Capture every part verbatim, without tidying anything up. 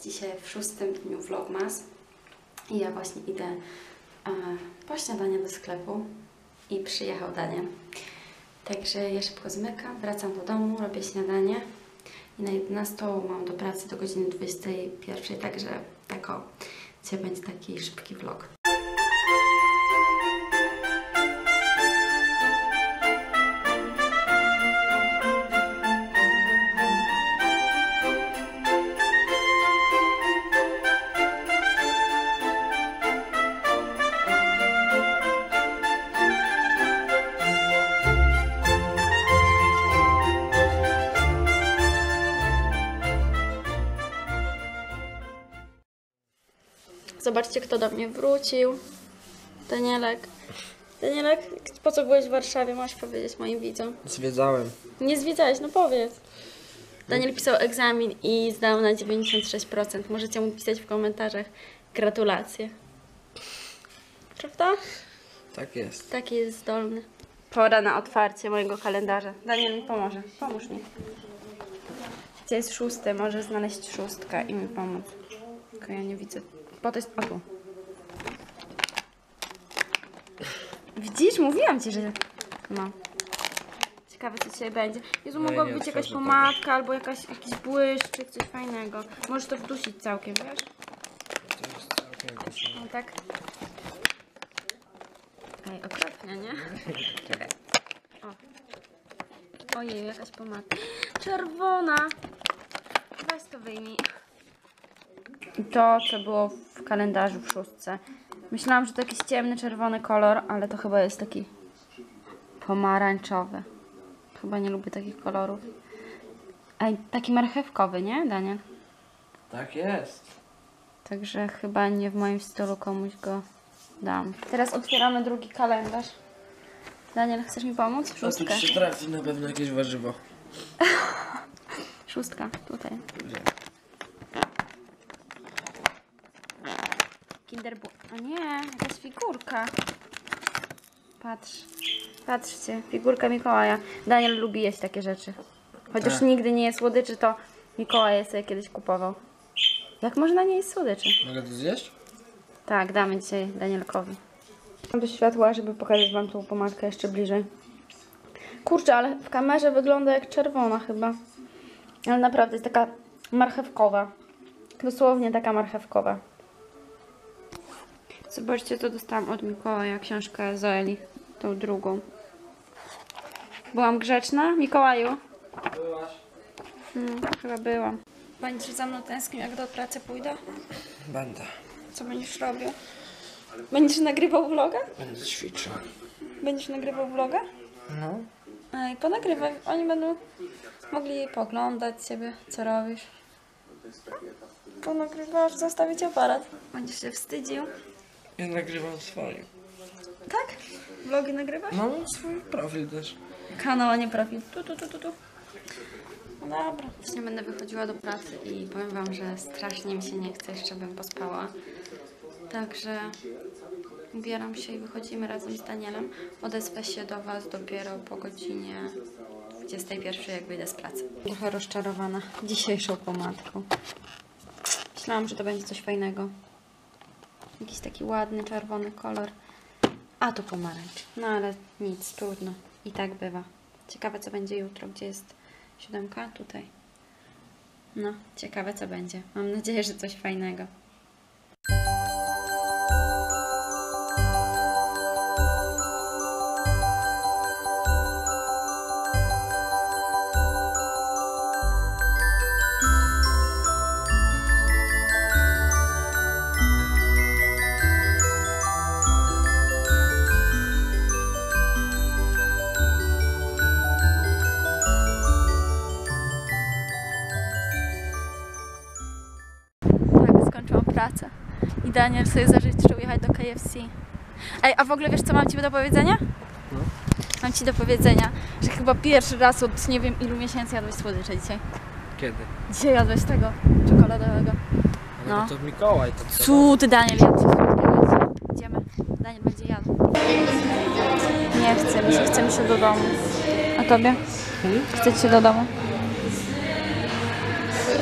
dzisiaj w szóstym dniu vlogmas i ja właśnie idę e, po śniadanie do sklepu i przyjechał Daniel. Także ja szybko zmykam, wracam do domu, robię śniadanie i na jedenastą mam do pracy do godziny dwudziestej pierwszej, także tak o, dzisiaj będzie taki szybki vlog. Zobaczcie, kto do mnie wrócił. Danielek. Danielek, po co byłeś w Warszawie? Możesz powiedzieć moim widzom. Zwiedzałem. Nie zwiedzałeś, no powiedz. Daniel pisał egzamin i zdał na dziewięćdziesiąt sześć procent. Możecie mu pisać w komentarzach gratulacje. Prawda? Tak jest. Taki jest zdolny. Pora na otwarcie mojego kalendarza. Daniel mi pomoże. Pomóż mi. Gdzie jest szósty? Może znaleźć szóstkę i mi pomóc. Tylko ja nie widzę. Bo to jest... O tu. Widzisz? Mówiłam ci, że... No. Ciekawe, co dzisiaj będzie. Jezu, No mogłaby być jakaś pomadka tego. Albo jakaś, jakiś błyszczyk, coś fajnego. Możesz to wdusić całkiem, wiesz? To jest całkiem wesoło. No tak. Ej, okropnie, nie? Czekaj. O. Ojej, jakaś pomadka. Czerwona! Weź to wyjmij. I to, co było w kalendarzu w szóstce. Myślałam, że to jakiś ciemny, czerwony kolor, ale to chyba jest taki pomarańczowy. Chyba nie lubię takich kolorów. Ej, taki marchewkowy, nie, Daniel? Tak jest. Także chyba nie w moim stylu komuś go dam. Teraz otwieramy drugi kalendarz. Daniel, chcesz mi pomóc? Szóstkę. A tu się trafi na pewno jakieś warzywo. Szóstka, tutaj. Kinder Bu... O nie, jakaś figurka. Patrz. Patrzcie, figurka Mikołaja. Daniel lubi jeść takie rzeczy. Chociaż tak. Nigdy nie jest słodyczy, to Mikołaj je sobie kiedyś kupował. Jak można nie jeść słodyczy? Mogę to zjeść? Tak, damy dzisiaj Danielkowi. Mam do światła, żeby pokazać wam tą pomadkę jeszcze bliżej. Kurczę, ale w kamerze wygląda jak czerwona chyba. Ale naprawdę jest taka marchewkowa. Dosłownie taka marchewkowa. Zobaczcie, co dostałam od Mikołaja, książkę Zoeli, tą drugą. Byłam grzeczna, Mikołaju? Byłaś. Hmm, chyba byłam. Będziesz za mną tęsknił, jak do pracy pójdę? Będę. Co będziesz robił? Będziesz nagrywał vloga? Będę ćwiczył. Będziesz nagrywał vloga? No. Ej, ponagrywaj. Oni będą mogli poglądać ciebie, co robisz. Ponagrywasz, zostawić aparat. Będziesz się wstydził. Ja nagrywam swoje. Tak? Vlogi nagrywasz? No, mam swój profil też. Kanał, a nie profil. Tu, tu, tu, tu, tu. No dobra. Właśnie będę wychodziła do pracy i powiem wam, że strasznie mi się nie chce, jeszcze bym pospała. Także ubieram się i wychodzimy razem z Danielem. Odezwę się do was dopiero po godzinie dwudziestej pierwszej, jak wyjdę z pracy. Trochę rozczarowana dzisiejszą pomadką. Myślałam, że to będzie coś fajnego. Jakiś taki ładny, czerwony kolor. A to pomarańcz. No ale nic, trudno. I tak bywa. Ciekawe, co będzie jutro. Gdzie jest siódemka? Tutaj. No, ciekawe, co będzie. Mam nadzieję, że coś fajnego. Pracę. I Daniel sobie zażyczył jechać do K F C. Ej, a w ogóle wiesz, co mam ci do powiedzenia? No. Mam ci do powiedzenia, że chyba pierwszy raz od nie wiem ilu miesięcy jadłeś słodycze dzisiaj. Kiedy? Dzisiaj jadłeś tego czekoladowego. No, No. to Mikołaj to Co ty, Daniel, jadł coś słodkiego. Idziemy. Daniel będzie jadł. Nie chce mi się, chce mi się do domu. A tobie? Hmm? Chce ci się do domu?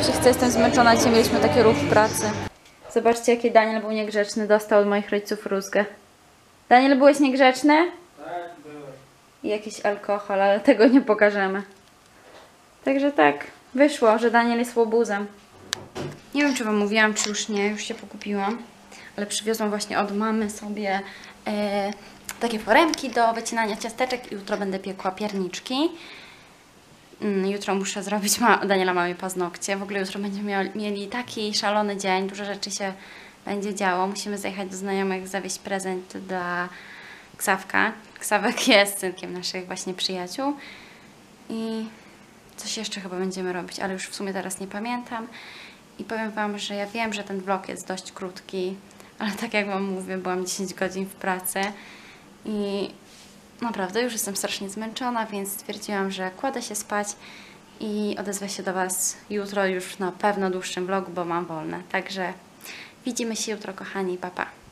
się chce, jestem zmęczona. Dzisiaj mieliśmy taki ruch w pracy. Zobaczcie, jaki Daniel był niegrzeczny. Dostał od moich rodziców rózgę. Daniel, byłeś niegrzeczny? Tak, byłem. I jakiś alkohol, ale tego nie pokażemy. Także tak, wyszło, że Daniel jest łobuzem. Nie wiem, czy wam mówiłam, czy już nie, już się pokupiłam. Ale przywiozłam właśnie od mamy sobie e, takie foremki do wycinania ciasteczek i jutro będę piekła pierniczki. Mm, jutro muszę zrobić ma Daniela małej paznokcie. W ogóle jutro będziemy mia mieli taki szalony dzień, dużo rzeczy się będzie działo. Musimy zajechać do znajomych, zawieźć prezent dla Ksawka. Ksawek jest synkiem naszych właśnie przyjaciół. I coś jeszcze chyba będziemy robić, ale już w sumie teraz nie pamiętam. I powiem wam, że ja wiem, że ten vlog jest dość krótki, ale tak jak wam mówię, byłam dziesięć godzin w pracy i naprawdę już jestem strasznie zmęczona, więc stwierdziłam, że kładę się spać i odezwę się do was jutro już na pewno dłuższym vlogu, bo mam wolne. Także widzimy się jutro, kochani, pa pa.